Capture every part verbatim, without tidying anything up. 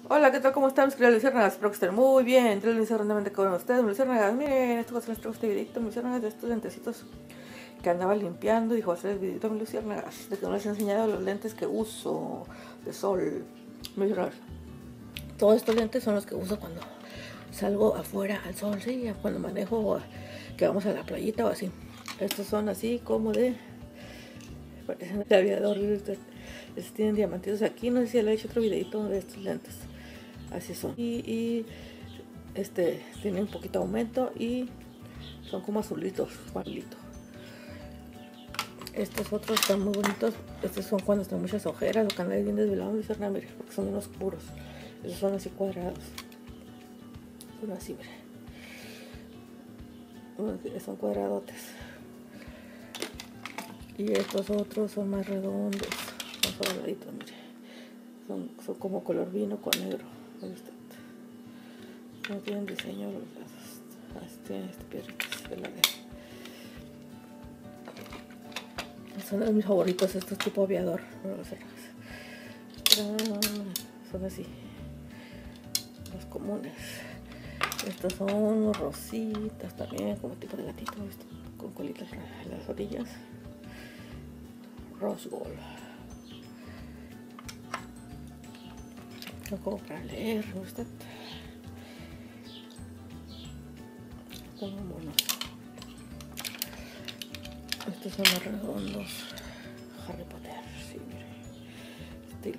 Hola, ¿qué tal? ¿Cómo están? Mis queridos luciérnagas, espero que estén muy bien. Yo les deseo rondamente con ustedes, mis luciérnagas. Miren, esto va a ser este videito, mis luciérnagas, de estos lentecitos que andaba limpiando. Dijo, va a ser el videito, mis luciérnagas, de que no les he enseñado los lentes que uso de sol. Mis luciérnagas, todos estos lentes son los que uso cuando salgo afuera al sol, sí, cuando manejo, que vamos a la playita o así. Estos son así como de, parecen de aviador. Estos tienen diamantitos aquí. No sé si le he hecho otro videito de estos lentes. Así son. Y, y este tiene un poquito de aumento y son como azulitos, azulitos. Estos otros están muy bonitos. Estos son cuando están muchas ojeras, o canales bien desvelados, mire, porque son unos puros. Estos son así cuadrados. Son así, mire. Son cuadradotes. Y estos otros son más redondos, son cuadraditos, mire. Son, son como color vino con negro. No tienen diseño los lados. Este, este piedritas de la de. Son de mis favoritos, estos tipo aviador. Son así, los comunes. Estos son rositas también, como tipo de gatito, esto, con colitas en las orillas. Rose gold. Son como para leer, usted. Son monos. Estos son los redondos. Harry Potter, sí, mire. Estilo.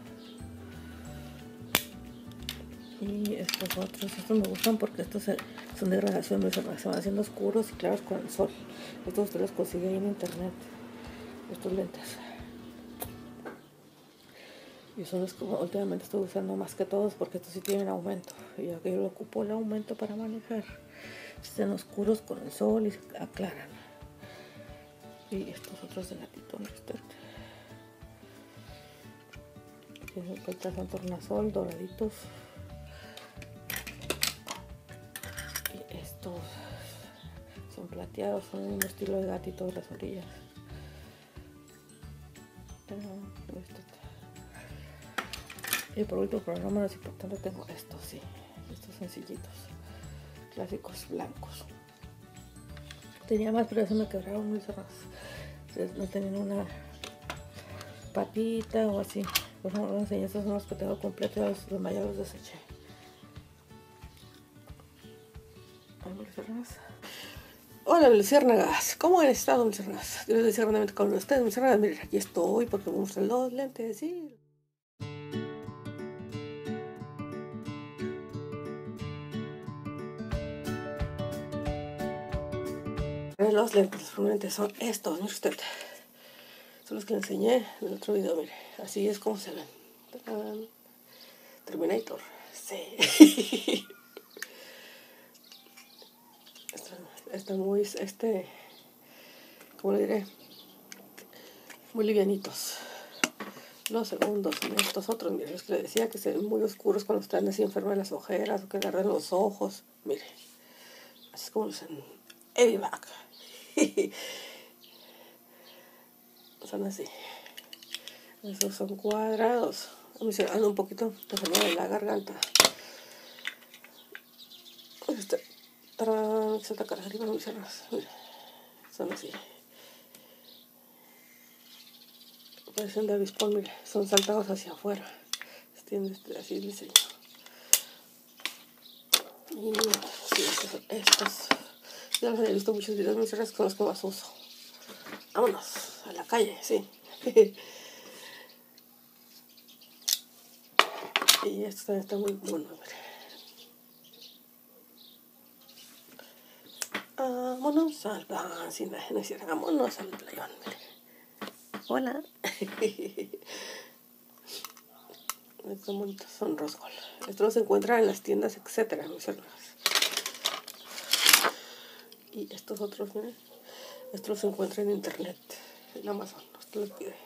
Y estos otros, estos me gustan porque estos son de gradación, se van haciendo oscuros y claros con el sol. Estos usted los consigue ahí en internet, estos lentes. Y son los que últimamente estoy usando más que todos porque estos sí tienen aumento. Y ya que yo lo ocupo el aumento para manejar, están oscuros con el sol y se aclaran. Y estos otros de gatito, ¿no? Estos son tornasol, doraditos. Y estos son plateados, son el mismo estilo de gatito de las orillas. Y por último, pero no menos importante, tengo estos, sí, estos sencillitos, clásicos blancos. Tenía más, pero ya se me quebraron muy cerrados. No tenían una patita o así. Por favor, les enseñé, estos son los que tengo completos, los mayores los deseché. Hola, luciérnagas, ¿cómo han estado, luciérnagas? Yo les decía grandemente con ustedes, luciérnagas. Miren, aquí estoy porque me gustan los lentes, sí. Los lentes, los lentes son estos, mire usted. Son los que le enseñé en el otro video, mire. Así es como se ven. Terminator, sí. Están muy, este, ¿cómo le diré? Muy livianitos. Los segundos, estos otros, mire, los que le decía que se ven muy oscuros cuando están así enfermos de las ojeras o que agarran los ojos. Mire, así es como los en Evivac. Son así. Esos son cuadrados. A mí se anda un poquito enfermo de la garganta. Este, tarán, se ataca arriba, no me cierras. Mira, son así. Parecen de avispón, mire, son saltados hacia afuera. Tienen este, así el diseño. Y sí, estos, son estos. Ya los he visto muchos videos, mis cerras con los que más uso. Vámonos a la calle, sí. Y estos también están muy buenos, mire. Vámonos al plan, si no, no es cierto, vámonos al playón, mire. Hola. Estos bonitos son rose gold. Estos los encuentran en las tiendas, etcétera, mis hermanas. Y estos otros, miren, estos los encuentran en internet, en Amazon, usted los pide.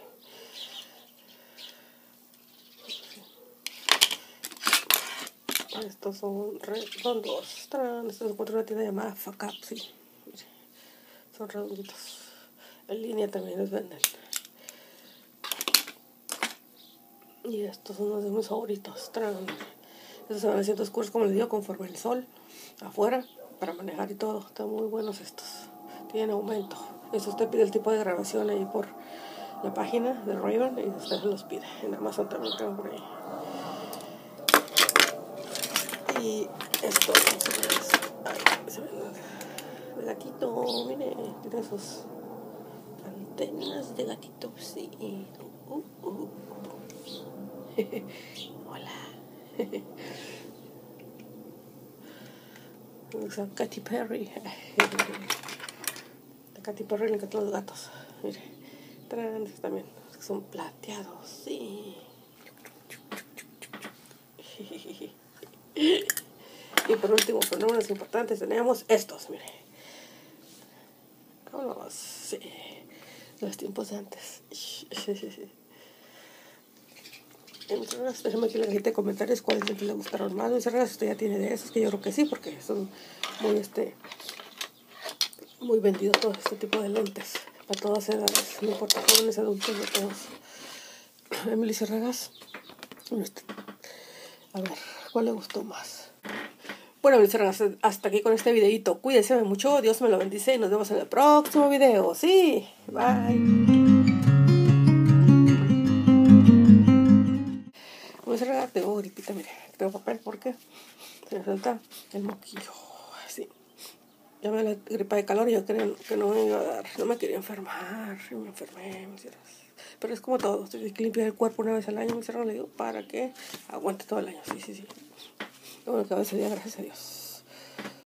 Estos son redondos. Estos los encuentran en una tienda llamada Fuck Up, sí. Miren, son redonditos. En línea también los venden. Y estos son unos de mis favoritos. Estos se van haciendo oscuros, como les digo, conforme el sol afuera, para manejar y todo. Están muy buenos estos. Tienen aumento. Eso usted pide el tipo de grabación ahí por la página de Ray-Ban y usted se los pide. En Amazon también tengo por ahí. Y esto, ay, se ven de gatito, mire, tiene sus antenas de gatito, sí. Uh, uh, uh. Hola. Son Katy Perry. A Katy Perry le encantan los gatos. Mire, grandes también, son plateados, sí. Y por último, por no menos importantes, tenemos estos, mire. Vámonos, sí. Los tiempos de antes. En mis regas, déjame aquí en la cajita de comentarios cuáles lentes le gustaron más. Mis regas, usted ya tiene de esos, que yo creo que sí, porque son muy, este, muy vendidos todo este tipo de lentes. Para todas edades, no importa, jóvenes, adultos, de todos. Emily Serragas. A ver, ¿cuál le gustó más? Bueno, mis hermanos, hasta aquí con este videito. Cuídense mucho, Dios me lo bendice y nos vemos en el próximo video. Sí, bye. Mis hermanos, tengo gripita, mire, tengo papel porque se me falta el moquillo. Así. Ya me la gripa de calor y yo creo que no me iba a dar, no me quería enfermar, y me enfermé, mis hermanos. Pero es como todo, estoy que limpiar el cuerpo una vez al año, mis hermanos, le digo, para que aguante todo el año. Sí, sí, sí. Bueno, que a veces día, gracias a Dios.